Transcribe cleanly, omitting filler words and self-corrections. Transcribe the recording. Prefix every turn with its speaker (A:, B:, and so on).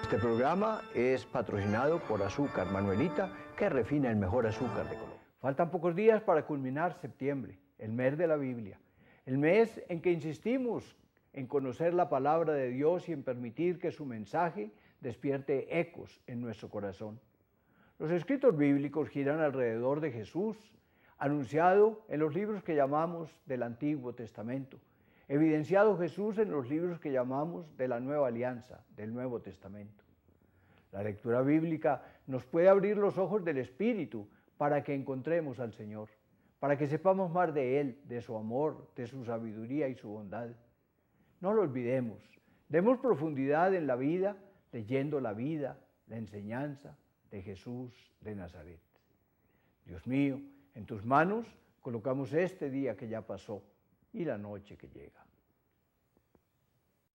A: Este programa es patrocinado por Azúcar Manuelita, que refina el mejor azúcar de Colombia. Faltan pocos días para culminar septiembre, el mes de la Biblia, el mes en que insistimos en conocer la palabra de Dios y en permitir que su mensaje despierte ecos en nuestro corazón. Los escritos bíblicos giran alrededor de Jesús, anunciado en los libros que llamamos del Antiguo Testamento, evidenciado Jesús en los libros que llamamos de la Nueva Alianza, del Nuevo Testamento. La lectura bíblica nos puede abrir los ojos del Espíritu para que encontremos al Señor, para que sepamos más de Él, de su amor, de su sabiduría y su bondad. No lo olvidemos, demos profundidad en la vida, leyendo la vida, la enseñanza de Jesús de Nazaret. Dios mío, en tus manos colocamos este día que ya pasó y la noche que llega.